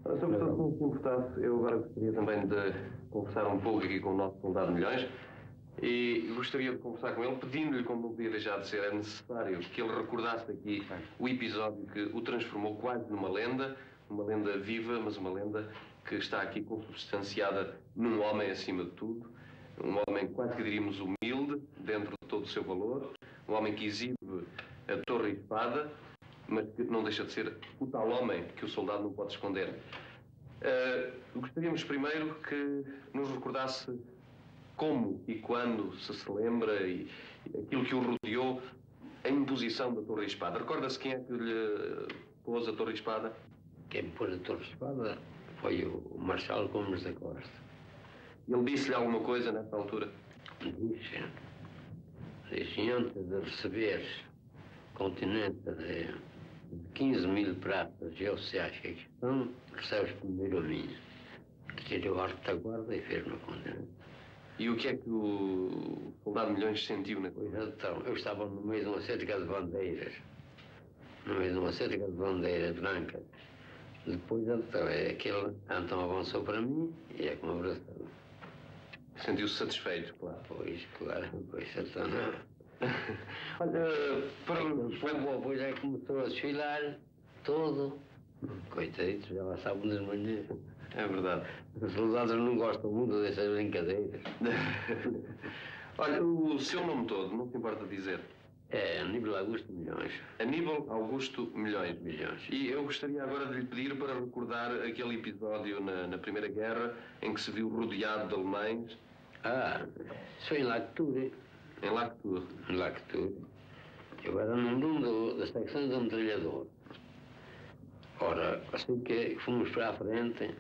Sr. Professor, se não se importasse, eu agora gostaria também de conversar um pouco aqui com o nosso soldado Milhões e gostaria de conversar com ele, pedindo-lhe, como não podia deixar de ser, é necessário que ele recordasse aqui o episódio que o transformou quase numa lenda viva, mas uma lenda que está aqui consubstanciada num homem acima de tudo, um homem quase que diríamos humilde, dentro de todo o seu valor, um homem que exibe a torre e espada, mas que não deixa de ser o tal homem que o soldado não pode esconder. Gostaríamos primeiro que nos recordasse como e quando se lembra e aquilo que o rodeou, a imposição da torre e espada. Recorda-se quem é que lhe pôs a torre e espada? Quem me pôs a torre e espada foi o Marshal Gomes da Costa. Ele disse-lhe alguma coisa nessa altura? Disse antes de receber continente de 15.000 pratas e oficiais que aqui estão, recebes primeiro a minha. Tirou a retaguarda e fez-me a continente. E o que é que o soldado Milhões sentiu na coisa? Então, eu estava no meio de uma cerca de bandeiras. No meio de uma cerca de bandeiras brancas. Depois, então, aquele então avançou para mim e é como abraçou. Sentiu-se satisfeito, claro. Pois, claro, pois, então não. Olha, depois é que começou a desfilar todo. Coitaditos, já lá estavam nas manhãs. É verdade. Os soldados não gostam muito dessas brincadeiras. Olha, o seu nome todo, não se importa dizer? É Aníbal Augusto Milhões. Aníbal Augusto Milhões. Milhões. E eu gostaria agora de lhe pedir para recordar aquele episódio na Primeira Guerra em que se viu rodeado de alemães. Isso foi em Lacture. Em Lacture. Em Lacture. Eu era num das secções do metralhador. Ora, assim que fomos para a frente,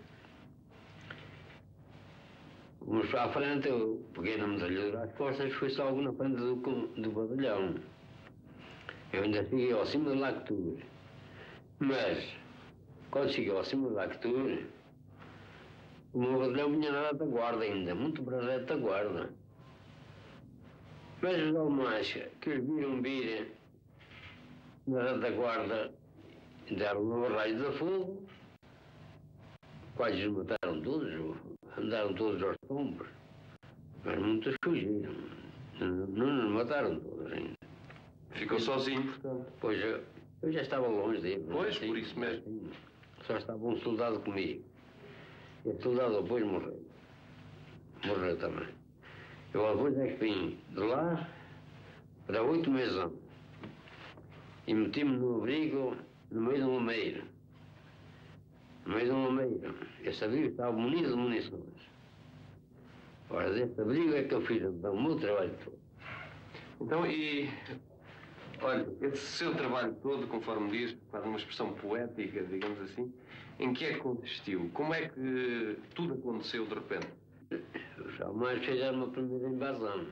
eu peguei na metralhadora às costas e fui só logo na frente do batalhão. Eu ainda cheguei ao cimo de Lacture. Mas, quando cheguei ao cimo de Lacture, o meu batalhão vinha na retaguarda ainda, muito para a retaguarda. Mas os alemães que os viram vir na retaguarda deram um raio de fogo, quase os mataram todos, andaram todos aos tombos, mas muitos fugiram, não nos mataram todos ainda. Ficou sozinho, portanto? Pois eu já estava longe dele. Pois, assim, por isso mesmo. Só estava um soldado comigo. E o soldado depois morreu. Morreu também. Eu depois é que vim de lá para 8 meses e meti-me no abrigo no meio de um lameiro. No meio de um lameiro. Esse abrigo estava munido de munições. Ora, desse abrigo é que eu fiz então, o meu trabalho todo. Então, olha, esse seu trabalho todo, conforme diz, quase uma expressão poética, digamos assim, em que é que consistiu? Como é que tudo aconteceu de repente? Os alemães fizeram a primeira invasão.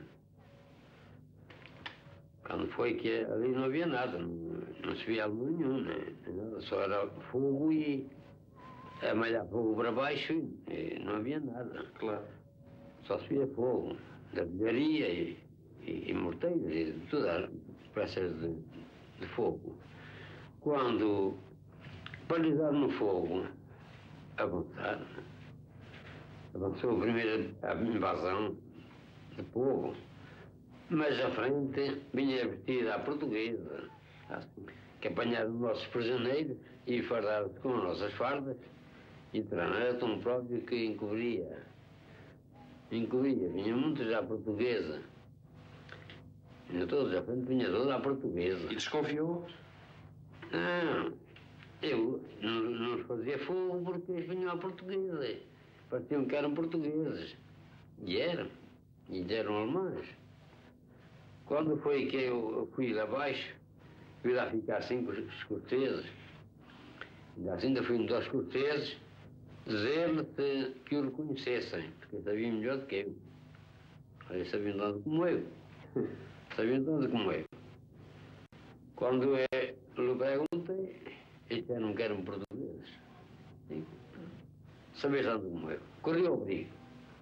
Quando foi que ali não havia nada, não se via alemão nenhum, né? Só era fogo e a malhar fogo para baixo e não havia nada. Claro. Só se via fogo, de artilharia e morteiros e todas as peças de fogo. Quando paralisaram no fogo, avançaram. Avançou a primeira invasão de povo, mas à frente vinha vestida à portuguesa, que apanharam os nossos prisioneiros e fardaram-se com as nossas fardas e entraram. Era tão próprio que encobria, vinha muitos à portuguesa. Vinha todos à frente, vinha todos à portuguesa. E desconfiou? Não, eu não os fazia fogo porque eles vinham à portuguesa. Pareciam que eram portugueses. E eram alemães. Quando foi que eu fui lá abaixo, fui lá ficar assim com os corteses. Ainda fui dos corteses dizer-me que o reconhecessem, porque sabiam melhor do que eu. Eles sabiam tanto como eu. Sabiam tanto como eu. Quando eu lhe perguntei, eles disseram que eram portugueses. Sabia tanto como eu. Correu ao abrigo.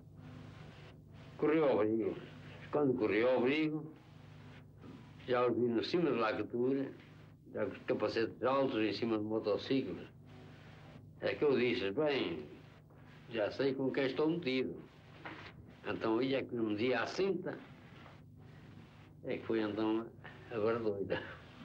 Quando correu ao abrigo, já os vi no cima de Lacture, já com os capacetes altos em cima de motociclos. É que eu disse, bem, já sei com quem estou metido. Então aí é que me media a cinta. É que foi então a doida.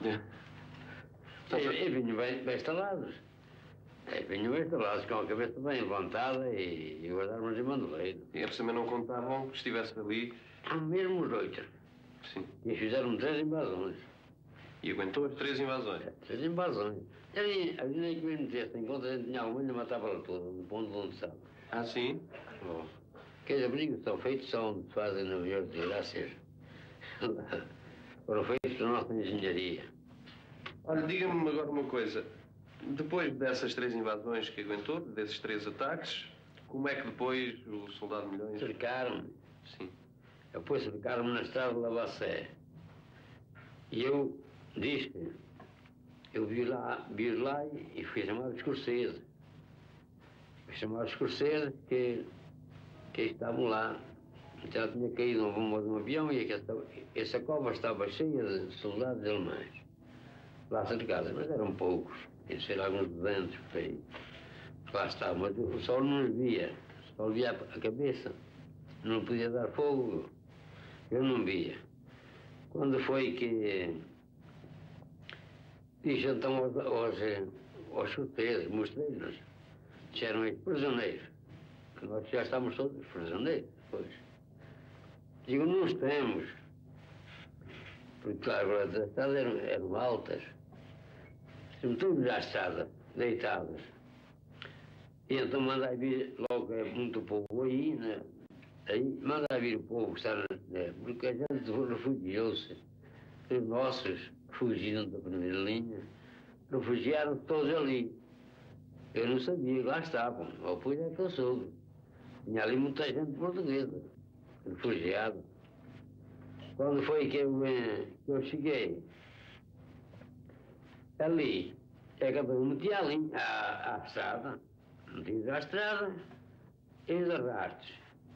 E vinham bem instalados. Vinham bem instalados, com a cabeça bem levantada e guardaram-nos em bandoleiro. E eles também não contavam que estivesse ali? Mesmo os 8. Sim. E fizeram 3 invasões. E aguentou as 3 invasões? 3 invasões. Ali nem que me metesse em conta, a gente tinha alguma e matava-la toda, no ponto onde estava. Ah, sim? Oh. Aqueles abrigos são feitos, são onde se fazem na melhor de graças. Foram feitos pela nossa engenharia. Olha, diga-me agora uma coisa. Depois dessas 3 invasões que aguentou, desses 3 ataques, como é que depois o soldado Milhões... Cercaram-me. Sim. Depois cercaram-me na estrada de Lavacé. E eu disse, eu vi lá e fui chamado de escocese. Fui chamado de escocese que estavam lá. Já tinha caído uma bomba de um avião e essa cova estava cheia de soldados alemães. Lá cercados, mas eram poucos. Tinha ser alguns 200 por aí. Lá estavam, mas o sol não os via. O sol via a cabeça. Não podia dar fogo. Eu não via. Quando foi que disse então aos chuteiros, mostrei-nos, disseram eles, prisioneiros, que nós já estamos todos prisioneiros, pois. Digo, não estamos, porque claro, as estradas eram altas, estamos todos à estrada, deitados. E então mandai vir, logo é muito povo aí, né? Aí mandai vir o povo que está, né? Porque a gente refugiou-se. Os nossos fugiram da primeira linha, refugiaram todos ali. Eu não sabia que lá estavam, ou depois é que eu soube. Tinha ali muita gente portuguesa, refugiada. Quando foi que eu cheguei, ali, é que eu meti ali à estrada, meti à estrada, e os arrastos.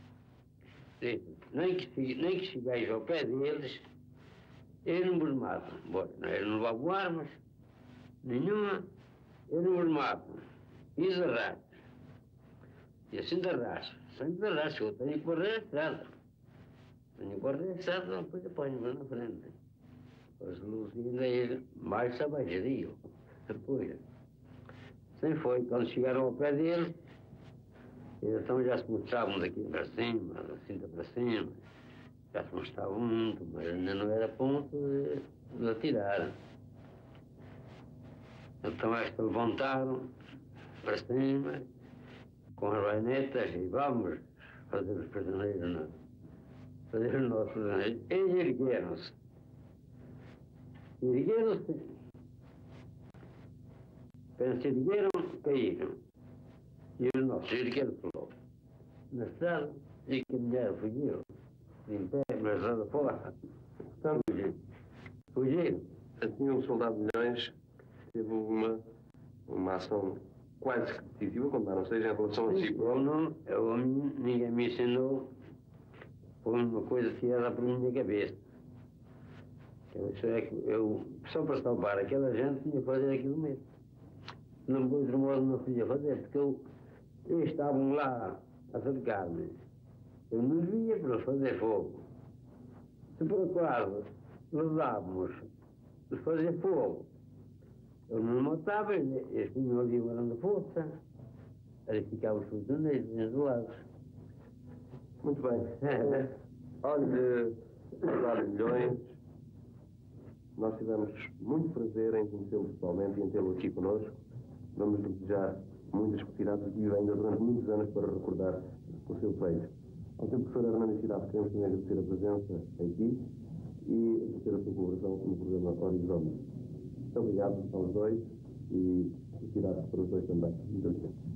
Nem que chegueis ao pé deles, eles não vos matam. Bom, eles não levavam armas, nenhuma, eles não vos matam. E os arrastos. E assim de arrasto, sempre de arrasto, eu tenho que correr a estrada. Tenho que correr a estrada, depois apanho-me na frente. As luzes ainda é mais abaixaria. Depois, assim foi, quando chegaram ao pé deles, então já se mostravam daqui para cima, da cinta para cima. Já se mostravam muito, mas ainda não era ponto de atirar. Então esta levantaram para cima, com as baionetas, e vamos fazer os prisioneiros, fazer os nossos prisioneiros. Eles ergueram-se. Ergueram-se. Quando se ergueram, caíram. E os nossos ergueram-se logo. Na estrada, e caminharam, fugiram. Em pé, na estrada fora. Fugiram. Assim, o soldado Milhões teve uma ação quase que decisiva, como não seja em relação a si. Ninguém me ensinou, foi uma coisa tirada por minha cabeça. Eu, só para salvar aquela gente, tinha que fazer aquilo mesmo. Não, de outro modo, não podia fazer, porque eles estavam lá a cercar-me. Eu não via para fazer fogo. Se por acaso levávamos de fazer fogo, eu não matava, eles tinham ali uma grande força, eles ficavam os prisioneiros isolados. Muito bem. Olha, soldado Milhões, nós tivemos muito prazer em conhecê-lo pessoalmente e em tê-lo aqui connosco. Vamos desejar muitas felicidades e viva ainda durante muitos anos para recordar o seu feito. Ao seu professor Armando Cidade, queremos também agradecer a presença aqui e agradecer a sua colaboração no programa Horizonte. Muito obrigado aos dois e felicidades para os dois também. Muito obrigado.